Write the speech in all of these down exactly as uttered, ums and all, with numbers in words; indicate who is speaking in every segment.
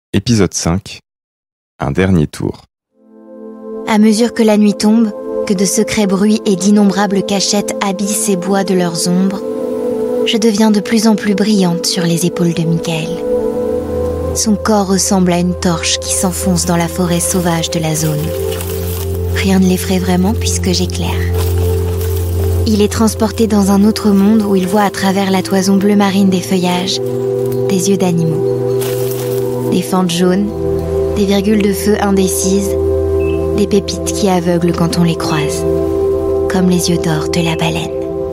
Speaker 1: Épisode cinq. Un dernier tour.
Speaker 2: À mesure que la nuit tombe, que de secrets bruits et d'innombrables cachettes habillent ces bois de leurs ombres, je deviens de plus en plus brillante sur les épaules de Michael. Son corps ressemble à une torche qui s'enfonce dans la forêt sauvage de la zone. Rien ne l'effraie vraiment puisque j'éclaire. Il est transporté dans un autre monde où il voit à travers la toison bleu marine des feuillages des yeux d'animaux. Des fentes jaunes, des virgules de feu indécises, des pépites qui aveuglent quand on les croise, comme les yeux d'or de la baleine.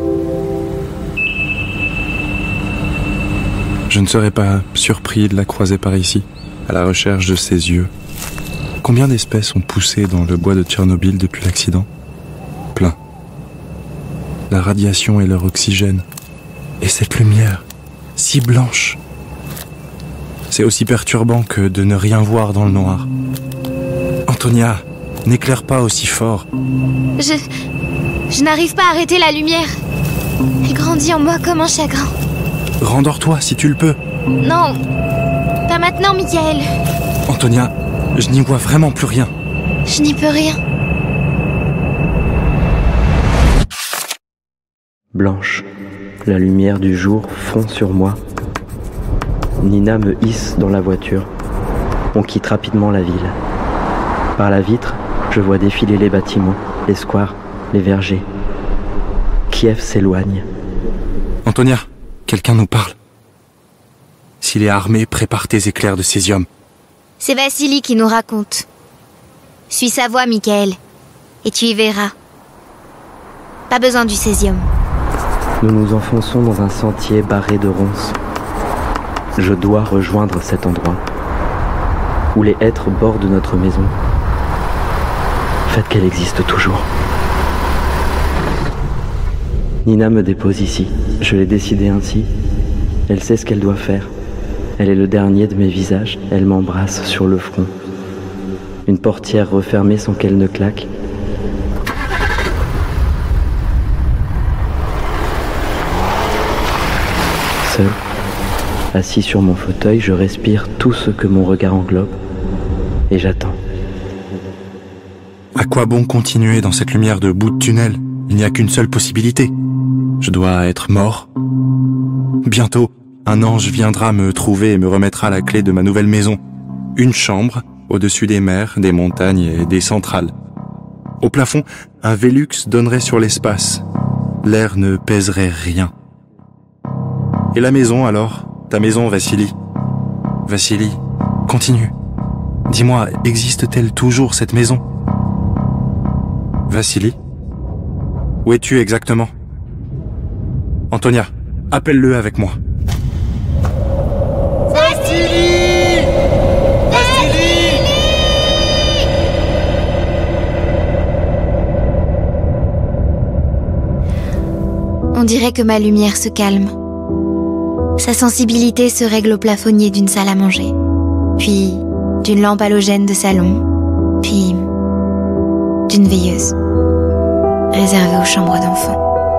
Speaker 1: Je ne serais pas surpris de la croiser par ici, à la recherche de ses yeux. Combien d'espèces ont poussé dans le bois de Tchernobyl depuis l'accident ? Plein. La radiation et leur oxygène. Et cette lumière, si blanche. C'est aussi perturbant que de ne rien voir dans le noir. Antonia, n'éclaire pas aussi fort.
Speaker 2: Je... Je n'arrive pas à arrêter la lumière. Elle grandit en moi comme un chagrin.
Speaker 1: Rendors-toi si tu le peux.
Speaker 2: Non, pas maintenant, Michael.
Speaker 1: Antonia, je n'y vois vraiment plus rien.
Speaker 2: Je n'y peux rien.
Speaker 3: Blanche, la lumière du jour fond sur moi. Nina me hisse dans la voiture. On quitte rapidement la ville. Par la vitre, je vois défiler les bâtiments, les squares, les vergers. Kiev s'éloigne.
Speaker 1: Antonia, quelqu'un nous parle. S'il est armé, prépare tes éclairs de césium.
Speaker 2: C'est Vassili qui nous raconte. Suis sa voix, Michael, et tu y verras. Pas besoin du césium.
Speaker 3: Nous nous enfonçons dans un sentier barré de ronces. Je dois rejoindre cet endroit où les hêtres bordent notre maison. Faites qu'elle existe toujours. Nina me dépose ici. Je l'ai décidé ainsi. Elle sait ce qu'elle doit faire. Elle est le dernier de mes visages. Elle m'embrasse sur le front. Une portière refermée sans qu'elle ne claque. Seul, assis sur mon fauteuil, je respire tout ce que mon regard englobe. Et j'attends.
Speaker 1: À quoi bon continuer dans cette lumière de bout de tunnel ? Il n'y a qu'une seule possibilité. Je dois être mort. Bientôt, un ange viendra me trouver et me remettra la clé de ma nouvelle maison. Une chambre, au-dessus des mers, des montagnes et des centrales. Au plafond, un Velux donnerait sur l'espace. L'air ne pèserait rien. Et la maison alors ? Ta maison, Vassili. Vassili, continue. Dis-moi, existe-t-elle toujours cette maison ? Vassili ? Où es-tu exactement ? Antonia, appelle-le avec moi.
Speaker 2: Vassili ! Vassili ! On dirait que ma lumière se calme. Sa sensibilité se règle au plafonnier d'une salle à manger, puis d'une lampe halogène de salon, puis d'une veilleuse, réservée aux chambres d'enfants.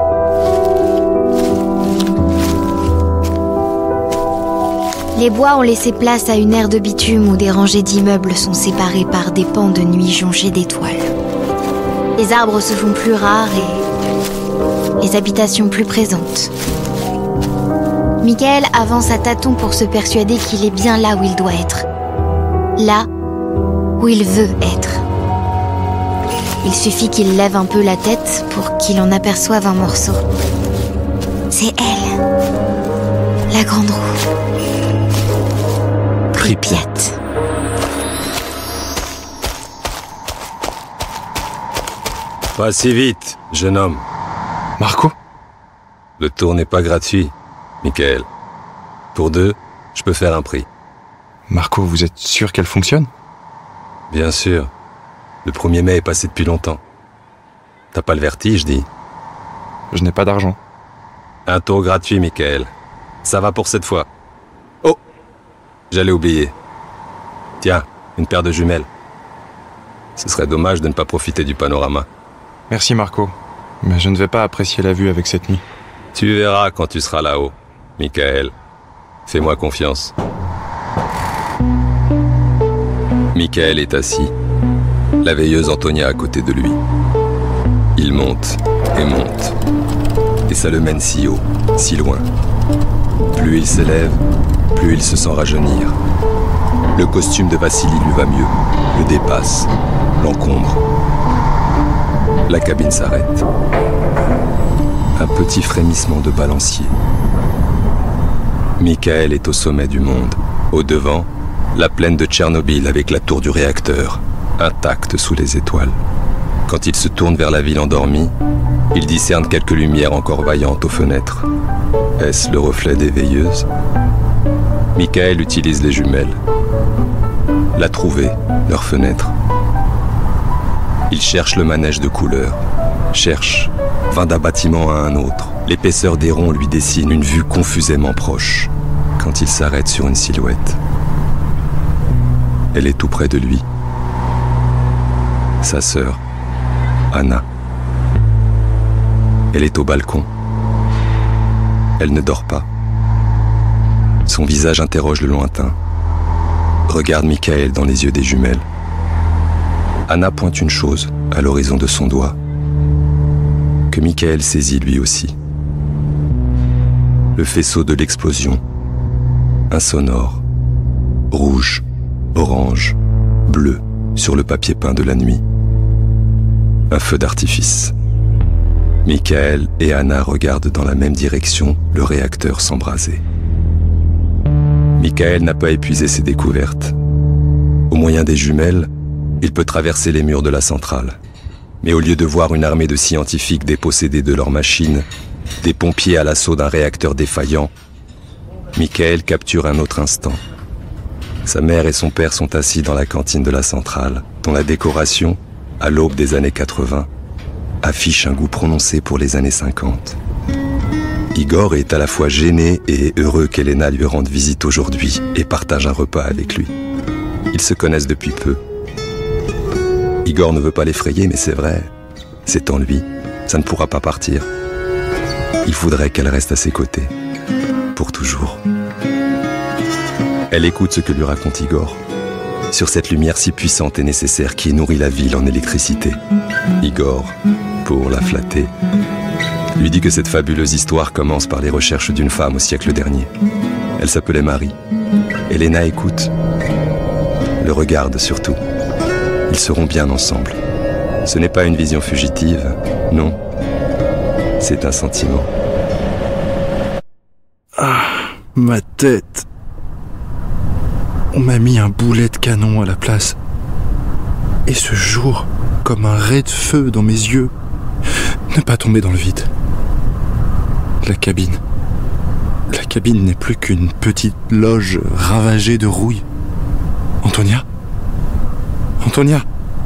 Speaker 2: Les bois ont laissé place à une aire de bitume où des rangées d'immeubles sont séparées par des pans de nuit jonchés d'étoiles. Les arbres se font plus rares et les habitations plus présentes. Michael avance à tâtons pour se persuader qu'il est bien là où il doit être. Là où il veut être. Il suffit qu'il lève un peu la tête pour qu'il en aperçoive un morceau. C'est elle, la grande roue. Pripyat.
Speaker 4: Pas si vite, jeune homme.
Speaker 1: Marco ?
Speaker 4: Le tour n'est pas gratuit, Michael. Pour deux, je peux faire un prix.
Speaker 1: Marco, vous êtes sûr qu'elle fonctionne ?
Speaker 4: Bien sûr. Le premier mai est passé depuis longtemps. T'as pas le vertige, dis ?
Speaker 1: Je n'ai pas d'argent.
Speaker 4: Un tour gratuit, Michael. Ça va pour cette fois. Oh ! J'allais oublier. Tiens, une paire de jumelles. Ce serait dommage de ne pas profiter du panorama.
Speaker 1: Merci Marco, mais je ne vais pas apprécier la vue avec cette nuit.
Speaker 4: Tu verras quand tu seras là-haut, Michael. Fais-moi confiance. Michael est assis, la veilleuse Antonia à côté de lui. Il monte et monte, et ça le mène si haut, si loin. Plus il s'élève, plus il se sent rajeunir. Le costume de Vassili lui va mieux, le dépasse, l'encombre. La cabine s'arrête. Un petit frémissement de balancier. Michael est au sommet du monde. Au devant, la plaine de Tchernobyl avec la tour du réacteur, intacte sous les étoiles. Quand il se tourne vers la ville endormie, il discerne quelques lumières encore vaillantes aux fenêtres. Est-ce le reflet des veilleuses? Michael utilise les jumelles. La trouver, leur fenêtre. Il cherche le manège de couleurs, cherche, va d'un bâtiment à un autre. L'épaisseur des ronds lui dessine une vue confusément proche, quand il s'arrête sur une silhouette. Elle est tout près de lui. Sa sœur, Anna. Elle est au balcon. Elle ne dort pas. Son visage interroge le lointain. Regarde Michael dans les yeux des jumelles. Anna pointe une chose à l'horizon de son doigt, que Michael saisit lui aussi. Le faisceau de l'explosion, insonore, rouge, orange, bleu sur le papier peint de la nuit. Un feu d'artifice. Michael et Anna regardent dans la même direction le réacteur s'embraser. Michael n'a pas épuisé ses découvertes. Au moyen des jumelles, il peut traverser les murs de la centrale. Mais au lieu de voir une armée de scientifiques dépossédés de leurs machines, des pompiers à l'assaut d'un réacteur défaillant, Michael capture un autre instant. Sa mère et son père sont assis dans la cantine de la centrale, dont la décoration, à l'aube des années quatre-vingts, affiche un goût prononcé pour les années cinquante. Igor est à la fois gêné et heureux qu'Elena lui rende visite aujourd'hui et partage un repas avec lui. Ils se connaissent depuis peu. Igor ne veut pas l'effrayer, mais c'est vrai, c'est en lui, ça ne pourra pas partir. Il faudrait qu'elle reste à ses côtés, pour toujours. Elle écoute ce que lui raconte Igor, sur cette lumière si puissante et nécessaire qui nourrit la ville en électricité. Igor, pour la flatter, lui dit que cette fabuleuse histoire commence par les recherches d'une femme au siècle dernier. Elle s'appelait Marie. Elena écoute, le regarde surtout. Ils seront bien ensemble. Ce n'est pas une vision fugitive, non. C'est un sentiment.
Speaker 1: Ah, ma tête. On m'a mis un boulet de canon à la place. Et ce jour, comme un ray de feu dans mes yeux, ne pas tomber dans le vide. La cabine. La cabine n'est plus qu'une petite loge ravagée de rouille. Antonia ? Antonia ?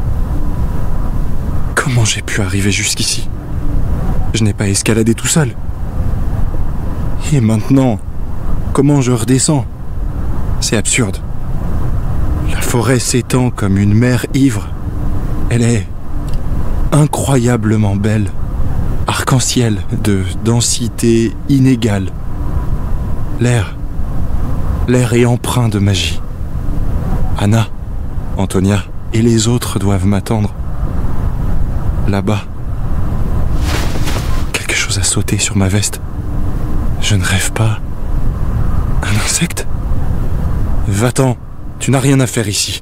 Speaker 1: Comment j'ai pu arriver jusqu'ici ? Je n'ai pas escaladé tout seul. Et maintenant, comment je redescends ? C'est absurde. La forêt s'étend comme une mer ivre. Elle est incroyablement belle. Arc-en-ciel de densité inégale. L'air, l'air est empreint de magie. Anna, Antonia et les autres doivent m'attendre. Là-bas. Quelque chose a sauté sur ma veste. Je ne rêve pas. Un insecte ? Va-t'en, tu n'as rien à faire ici.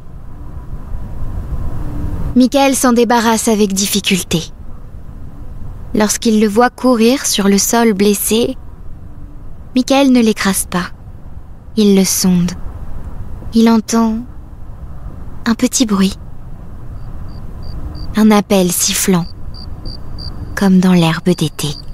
Speaker 2: Michael s'en débarrasse avec difficulté. Lorsqu'il le voit courir sur le sol blessé, Michael ne l'écrase pas. Il le sonde. Il entend un petit bruit. Un appel sifflant, comme dans l'herbe d'été.